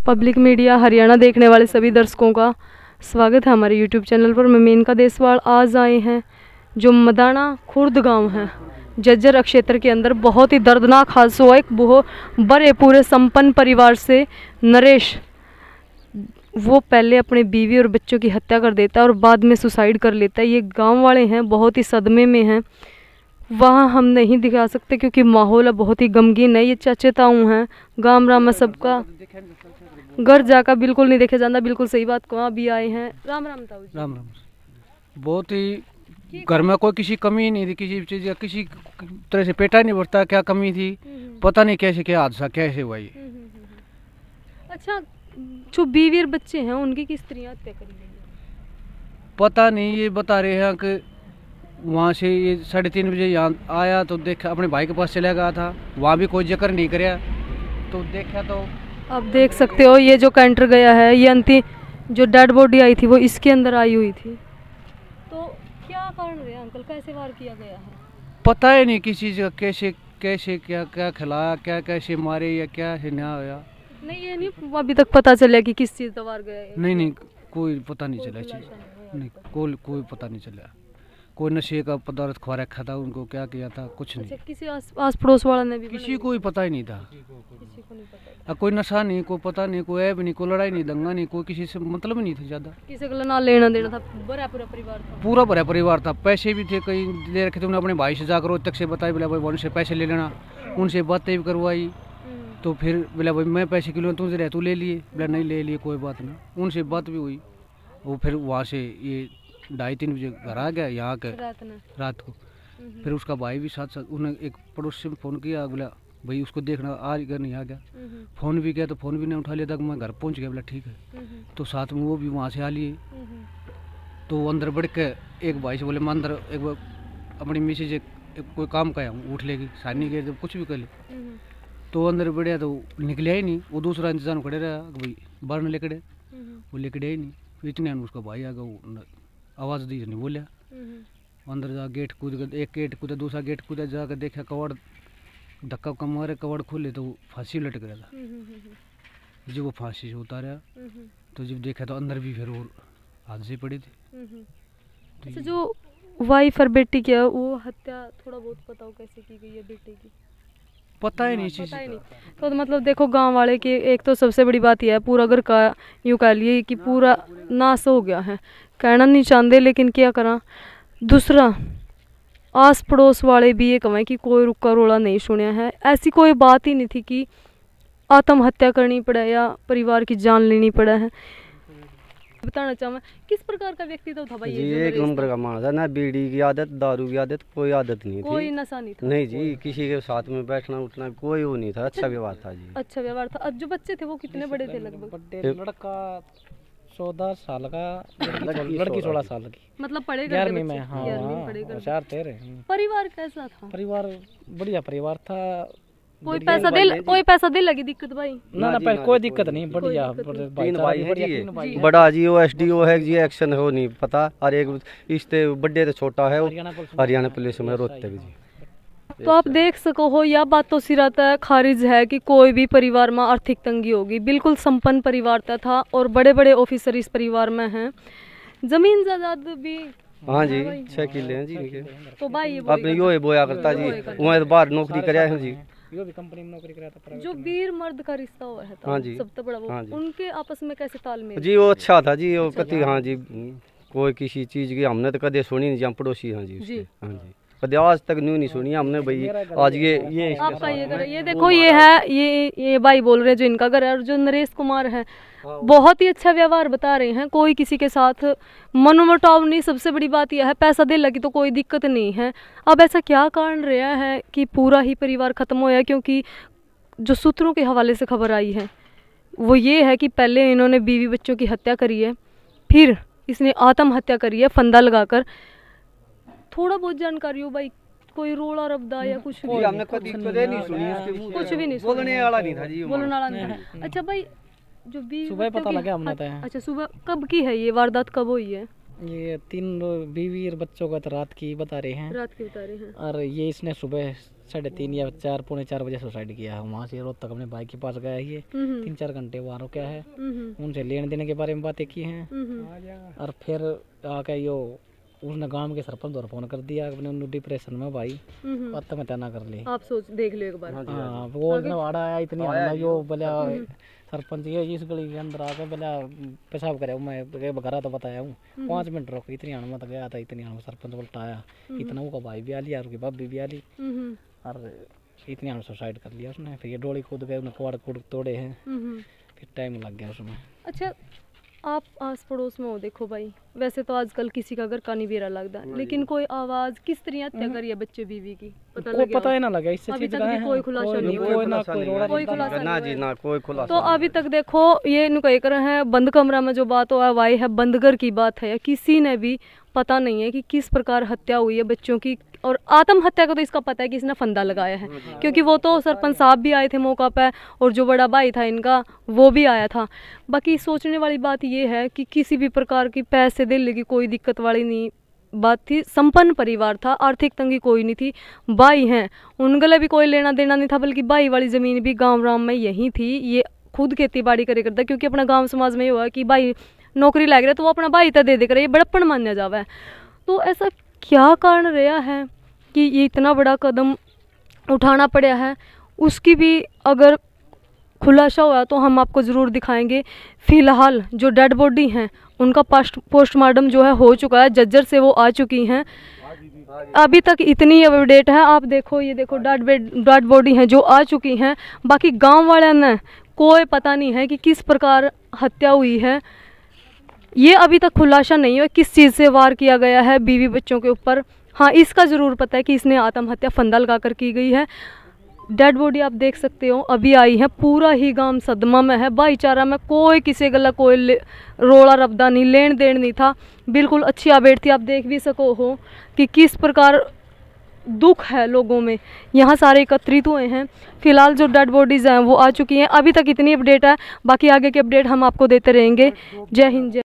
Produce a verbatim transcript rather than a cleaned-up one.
Public media Haryana देखने वाले सभी दर्शकों का स्वागत है हमारे यूट्यूब चैनल पर। मैं मेनका देसवाल आज आए हैं जो मदाना खुर्द गांव है जज्जर क्षेत्र के अंदर। बहुत ही दर्दनाक हादसा हुआ। एक बहुत बड़े पूरे संपन्न परिवार से नरेश वो पहले अपने बीवी और बच्चों की हत्या कर देता है और बाद में सुसाइड कर लेता है। ये गांव वाले हैं बहुत ही सदमे में हैं। वहाँ हम नहीं दिखा सकते क्योंकि माहौल बहुत ही गमगीन है। ये चाचे ताऊ हैं गांव राम में सबका घर जाकर बिल्कुल नहीं देखे जाता। बिल्कुल सही बात को भी आए हैं। राम राम ताऊ जी। राम राम। बहुत ही घर में कोई किसी कमी नहीं थी, किसी चीज या किसी तरह से पेटा नहीं बढ़ता। क्या कमी थी पता नहीं, कैसे क्या हादसा कैसे हुआ ये। अच्छा, जो बीवी और बच्चे हैं उनकी किस तरह हत्या करी गई है पता नहीं। ये बता रहे हैं कि वहाँ से ये साढ़े तीन बजे यहाँ आया तो देखा अपने भाई के पास चला गया था। वहाँ भी कोई जिक्र नहीं कराया तो देखा तो आप देख सकते हो ये जो कैंटर गया है, ये अंतिम जो डेड बॉडी आई थी वो इसके अंदर आई हुई थी। तो क्या कारण रहे अंकल, कैसे वार किया गया है पता ही नहीं किसी चीज़ का, कैसे कैसे क्या क्या खिलाया, क्या कैसे मारे या क्या से न्याय होया। नहीं ये नहीं अभी तक पता चला कि किस चीज़ का वार गया है। नहीं नहीं कोई पता नहीं चला चीज़, नहीं कोई कोई पता नहीं चला। कोई नशे का पदार्थ खा रखा था, उनको क्या किया था कुछ नहीं। अच्छा, किसी आस, आस पड़ोस वाला ने भी किसी को ही पता ही नहीं था। किसी को नहीं पता। कोई नशा नहीं, कोई पता नहीं, कोई ऐब नहीं, कोई लड़ाई नहीं, दंगा नहीं, कोई किसी से मतलब नहीं था ज्यादा। किसी को ना लेना देना था, बड़ा पूरा परिवार था। पूरा भरा परिवार था। पैसे भी थे कई ले रखे थे। उन्होंने अपने भाई से जाकर तक से बताया बोला भाई उनसे पैसे ले लेना। उनसे बातें भी करवाई तो फिर बोला भाई मैं पैसे किलो तुझे रह तू ले लिए, बोला नहीं ले लिए कोई बात नहीं। उनसे बात भी हुई। वो फिर वहाँ से ये ढाई तीन बजे घर आ गया यहाँ के रात, रात को। फिर उसका भाई भी साथ साथ उन्हें एक पड़ोस से फ़ोन किया, बोला भाई उसको देखना आ घर नहीं आ गया। फ़ोन भी किया तो फ़ोन भी नहीं उठा लिया तक मैं घर पहुँच गया। बोला ठीक है। तो साथ में वो भी वहाँ से आ लिए। तो वो अंदर बढ़ के एक भाई से बोले मैं अंदर एक बार अपनी मिसेज एक, एक कोई काम का हूँ उठ लेगी सानी के जब कुछ भी कर ले। तो वो अंदर बढ़िया तो निकले ही नहीं। वो दूसरा इंतजाम खड़े रहा भाई बाहर न लेकड़े, वो लेकड़े ही नहीं। इतने उसका भाई आ गया, आवाज़ दी नहीं बोलिया। अंदर जा गेट कूद कर, एक गेट कूदा दूसरा गेट कूदा, जाकर देखा कवड़ धक्का कम मारे, कवड़ खोले तो फांसी लटक रहा था। जब वो फांसी से उतारा तो जब देखा तो अंदर भी फिर और हादसे पड़े थे। तो जो वाइफ और बेटी की है वो हत्या थोड़ा बहुत बताओ कैसे की गई है बेटे की? पता ही नहीं चीज। तो मतलब देखो गांव वाले की एक तो सबसे बड़ी बात यह है पूरा घर का यूँ कह लिए कि पूरा नाश हो गया है। कहना नहीं चाहते लेकिन क्या करा। दूसरा आस पड़ोस वाले भी ये कहें कि कोई रुका रोड़ा नहीं सुनया है। ऐसी कोई बात ही नहीं थी कि आत्महत्या करनी पड़े या परिवार की जान लेनी पड़े है। बताना चाहूँ किस प्रकार का व्यक्ति तो था भाई जी? एक नंबर का मानस है ना, बीड़ी की आदत, दारू की आदत, कोई आदत नहीं थी। कोई नशा नहीं था? नहीं जी, किसी के साथ में बैठना उठना कोई वो नहीं था। अच्छा व्यवहार था जी। अच्छा व्यवहार था। जो बच्चे थे वो कितने बड़े थे लगभग? लड़का चौदह साल का, लड़की सोलह साल की। मतलब पढ़े ग्यारहवीं में। हाँ होशियार थे। परिवार कैसा था? परिवार बढ़िया परिवार था। कोई पैसा दे कोई पैसा दे लगी दिक्कत भाई? ना ना पैसा कोई दिक्कत नहीं, बढ़िया। तीन भाई है जी, बड़ा जी ओ एस डी ओ है जी, एक्शन हो नहीं पता। और एक इससे बड़े तो छोटा है, हरियाणा पुलिस में रोहतक जी। तो आप देख सको हो यह बात तो सिराता खारिज है कि कोई भी परिवार में आर्थिक तंगी होगी। बिल्कुल संपन्न परिवार था और बड़े बड़े ऑफिसर इस परिवार में हैं। जमीन जायदाद भी हाँ जी छह किले हैं जी इनके। तो भाई अपने यो बोया करता जी, वहाँ बाहर नौकरी कराया है जी। यो भी कंपनी में नौकरी कराता था। जो वीर मर्द का रिश्ता हुआ है हाँ जी, सबसे बड़ा वो हाँ जी। उनके आपस में कैसे तालमेल जी? वो अच्छा था जी, वो कति हाँ जी, कोई किसी चीज की हमने तो कदे सुनी नहीं। पड़ोसी हाँ जी, जी। हाँ जी कदे आज तक न्यू नहीं सुनी हमने भाई। आज ये ये आपका ये घर, ये देखो ये है, ये ये भाई बोल रहे हैं जो इनका घर है। और जो नरेश कुमार है बहुत ही अच्छा व्यवहार बता रहे हैं। कोई किसी के साथ मनोमटाव नहीं। सबसे बड़ी बात यह है पैसा दे लगी तो कोई दिक्कत नहीं है। अब ऐसा क्या कारण रहा है कि पूरा ही परिवार खत्म होया? क्योंकि जो सूत्रों के हवाले से खबर आई है वो ये है कि पहले इन्होंने बीवी बच्चों की हत्या करी है, फिर इसने आत्महत्या करी है फंदा लगाकर। थोड़ा बहुत जानकारी हो भाई? कोई रोड़ा रबदा या कुछ भी? हमने कभी नहीं सुनी, कुछ भी नहीं, बोलने वाला नहीं था जी, बोलने वाला नहीं था। अच्छा भाई जो बीवी सुबह पता लगा हमने तो। अच्छा सुबह कब की है ये वारदात, कब हुई है? ये तीन बीवी और बच्चों का तो रात की बता रहे हैं। रात की बता रहे हैं। और ये इसने सुबह साढ़े तीन या चार पौने चार बजे सुसाइड किया है। वहाँ से रोहतक अपने भाई के पास गया है, ये तीन चार घंटे वहाँ रुका है, उनसे लेने देने के बारे में बातें की हैं और फिर आके यो उसने गांव के सरपंच और फोन कर दिया अपने डिप्रेशन में भाई आत्महत्या ना कर ली। आप सोच देख लो एक बार। हाँ वो नवाड़ा आया इतनी यो बोला सरपंच ये इस गली के अंदर आके बोला पेशाब करे, मैं घरा तो बताया हूँ पाँच मिनट रोक इतनी आने मत गया था, इतनी आने सरपंच बोलता आया इतना वो भाई भी आ लिया और भाभी भी आ ली और इतनी आने सुसाइड कर लिया उसने। फिर ये डोली कूद गए, उन्हें कुआड़ कूड़ तोड़े हैं, फिर टाइम लग गया उसमें। अच्छा आप आस पड़ोस में हो, देखो भाई वैसे तो आजकल किसी का घर का नहीं बेरा लगता, लेकिन कोई आवाज किस तरह हत्या करी है बच्चे बीवी की पता कोई पता ही ना लगा इससे अभी चीज तक भी कोई खुलासा नहीं हुआ, कोई ना कोई रोड़ा कोई खुलासा ना जी ना कोई खुलासा। तो अभी तक देखो ये नु कह रहे हैं बंद कमरा में जो बात हुआ वाई है बंद घर की बात है, किसी ने भी पता नहीं है कि किस प्रकार हत्या हुई है बच्चों की। और आत्महत्या का तो इसका पता है कि इसने फंदा लगाया है, क्योंकि वो तो सरपंच साहब भी आए थे मौका पे और जो बड़ा भाई था इनका वो भी आया था। बाकी सोचने वाली बात ये है कि किसी भी प्रकार की पैसे दिल की कोई दिक्कत वाली नहीं बात थी, संपन्न परिवार था, आर्थिक तंगी कोई नहीं थी, भाई हैं उनके भी कोई लेना देना नहीं था, बल्कि भाई वाली ज़मीन भी गाँव राम में यहीं थी। ये खुद खेती बाड़ी करे करता, क्योंकि अपना गाँव समाज में ये हुआ कि भाई नौकरी लग रहा है तो वो अपना भाई तो दे दे कर, ये बड़प्पन मान्या जावा है। तो ऐसा क्या कारण रहा है कि ये इतना बड़ा कदम उठाना पड़ा है, उसकी भी अगर खुलासा हुआ तो हम आपको ज़रूर दिखाएंगे। फ़िलहाल जो डेड बॉडी हैं उनका पोस्ट पोस्टमार्टम जो है हो चुका है, जज्जर से वो आ चुकी हैं। अभी तक इतनी अपडेट है, आप देखो ये देखो डेड डेड बॉडी हैं जो आ चुकी हैं। बाकी गांव वाले ने कोई पता नहीं है कि किस प्रकार हत्या हुई है, ये अभी तक खुलासा नहीं है किस चीज़ से वार किया गया है बीवी बच्चों के ऊपर। हाँ इसका ज़रूर पता है कि इसने आत्महत्या फंदा लगा कर की गई है। डेड बॉडी आप देख सकते हो अभी आई है, पूरा ही गांव सदमा में है, भाईचारा में कोई किसी गला कोई रोड़ा रबदा नहीं, लेन देन नहीं था, बिल्कुल अच्छी अपडेट थी। आप देख भी सको हो कि किस प्रकार दुख है लोगों में, यहाँ सारे एकत्रित हुए हैं। फिलहाल जो डेड बॉडीज़ हैं वो आ चुकी हैं, अभी तक इतनी अपडेट है, बाकी आगे की अपडेट हम आपको देते रहेंगे। जय हिंद जय